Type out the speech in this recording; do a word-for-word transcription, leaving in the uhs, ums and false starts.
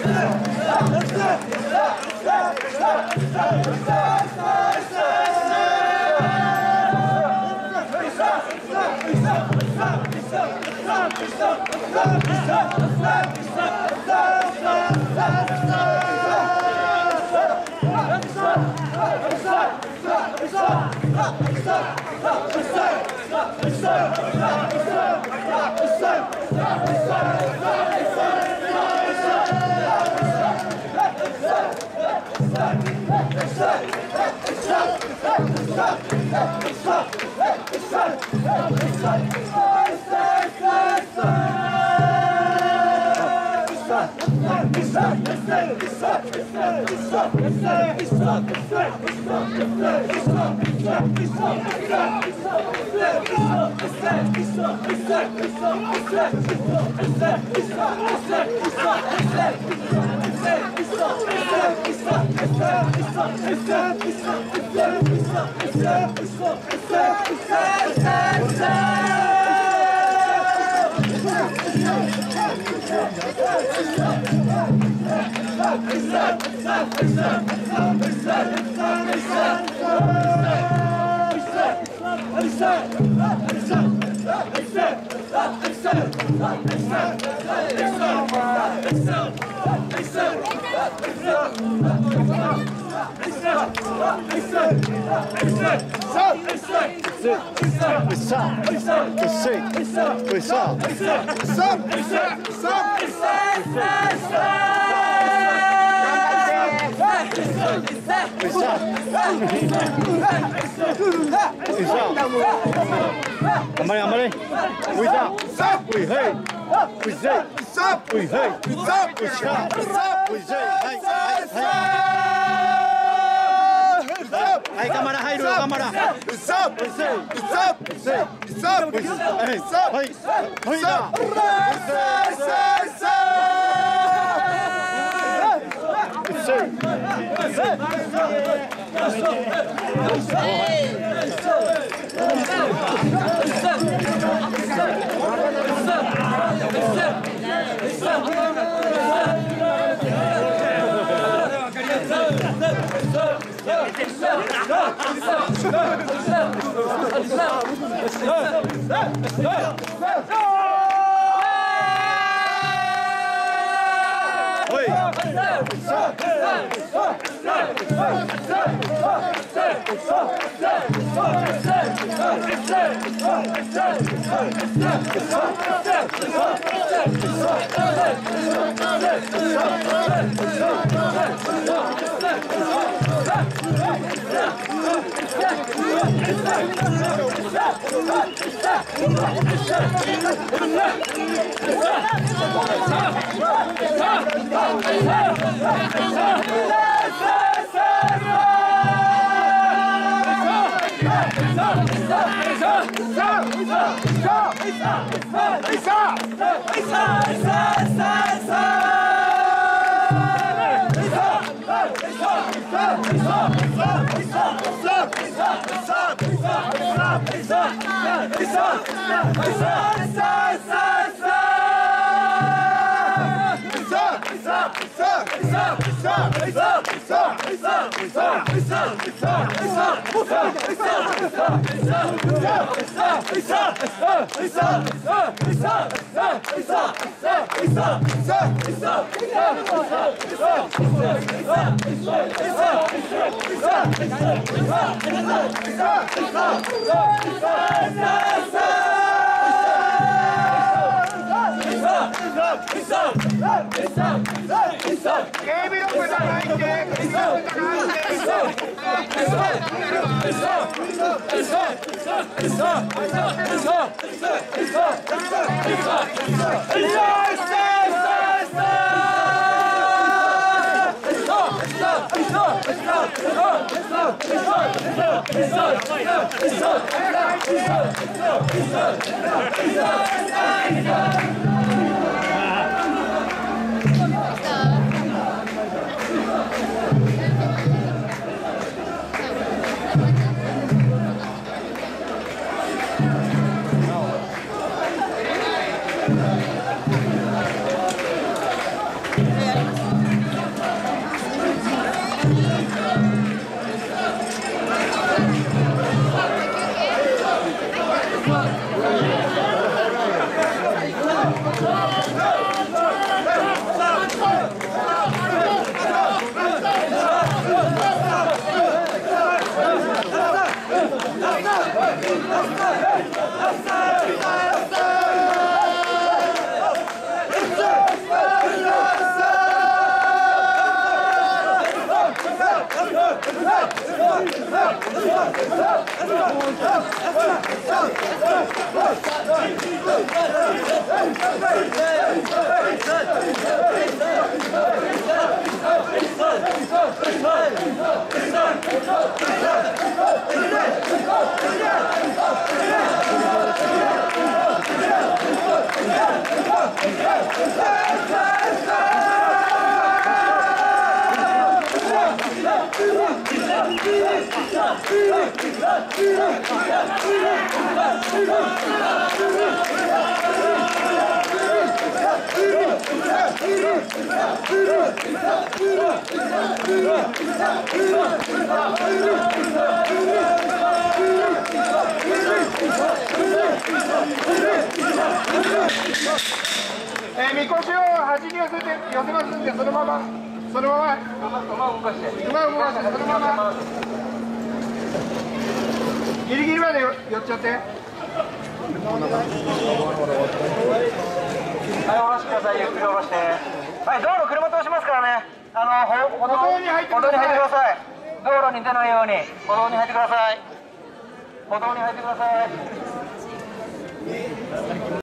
頑張れ頑張れ。ウィザー。ウィヘイ。ウィゼイ。ウィヘイ。ウィザー。ウィシャー。ウィゼイ。はいはいはい。はい頑張れ入るよ頑張れ。ウィゼイ。ウィゼイ。ウィゼイ。ウィゼイ。はいはいはいだ。 Yeah. えー、みこしを端に寄せて寄せますんで、そのままそのまま馬を動かして馬を動かしてそのままギリギリまで寄っちゃって。はい、下ろしてください。ゆっくり下ろして。はい、道路車通しますからね。あの歩道に入ってください。道路に出ないように歩道に入ってください。歩道に入ってください。